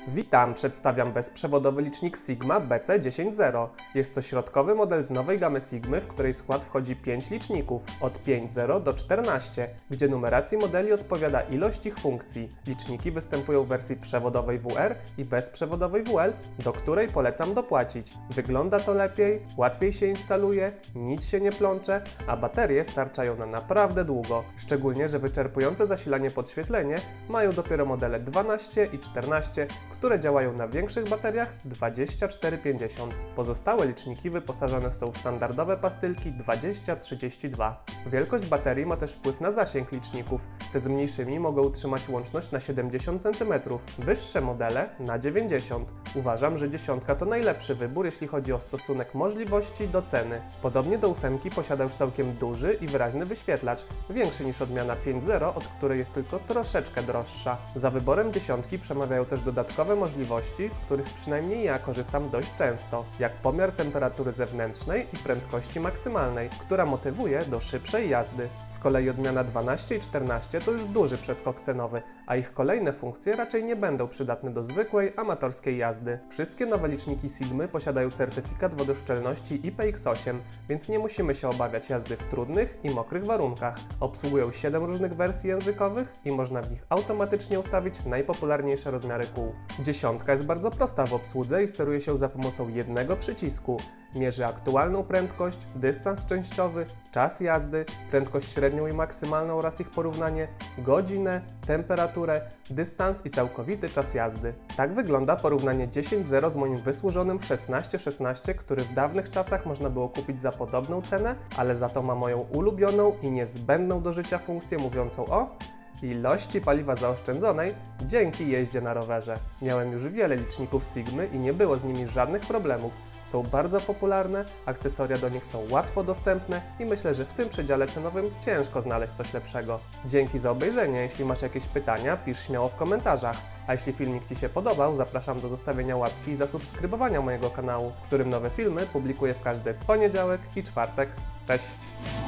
Witam, przedstawiam bezprzewodowy licznik Sigma BC100. Jest to środkowy model z nowej gamy Sigmy, w której skład wchodzi 5 liczników, od 5.0 do 14, gdzie numeracji modeli odpowiada ilość ich funkcji. Liczniki występują w wersji przewodowej WR i bezprzewodowej WL, do której polecam dopłacić. Wygląda to lepiej, łatwiej się instaluje, nic się nie plącze, a baterie starczają na naprawdę długo. Szczególnie, że wyczerpujące zasilanie podświetlenie mają dopiero modele 12 i 14, które działają na większych bateriach 2450. Pozostałe liczniki wyposażone są w standardowe pastylki 20-32. Wielkość baterii ma też wpływ na zasięg liczników. Te z mniejszymi mogą utrzymać łączność na 70 cm, wyższe modele na 90. Uważam, że 10 to najlepszy wybór, jeśli chodzi o stosunek możliwości do ceny. Podobnie do 8 posiada już całkiem duży i wyraźny wyświetlacz, większy niż odmiana 5.0, od której jest tylko troszeczkę droższa. Za wyborem 10 przemawiają też dodatkowe możliwości, z których przynajmniej ja korzystam dość często, jak pomiar temperatury zewnętrznej i prędkości maksymalnej, która motywuje do szybszej jazdy. Z kolei odmiana 12 i 14 to już duży przeskok cenowy, a ich kolejne funkcje raczej nie będą przydatne do zwykłej, amatorskiej jazdy. Wszystkie nowe liczniki Sigmy posiadają certyfikat wodoszczelności IPX8, więc nie musimy się obawiać jazdy w trudnych i mokrych warunkach. Obsługują 7 różnych wersji językowych i można w nich automatycznie ustawić najpopularniejsze rozmiary kół. 10 jest bardzo prosta w obsłudze i steruje się za pomocą jednego przycisku. Mierzy aktualną prędkość, dystans częściowy, czas jazdy, prędkość średnią i maksymalną oraz ich porównanie, godzinę, temperaturę, dystans i całkowity czas jazdy. Tak wygląda porównanie 10.0 z moim wysłużonym 1616, który w dawnych czasach można było kupić za podobną cenę, ale za to ma moją ulubioną i niezbędną do życia funkcję mówiącą o ilości paliwa zaoszczędzonej dzięki jeździe na rowerze. Miałem już wiele liczników Sigmy i nie było z nimi żadnych problemów. Są bardzo popularne, akcesoria do nich są łatwo dostępne i myślę, że w tym przedziale cenowym ciężko znaleźć coś lepszego. Dzięki za obejrzenie. Jeśli masz jakieś pytania, pisz śmiało w komentarzach. A jeśli filmik Ci się podobał, zapraszam do zostawienia łapki i zasubskrybowania mojego kanału, w którym nowe filmy publikuję w każdy poniedziałek i czwartek. Cześć!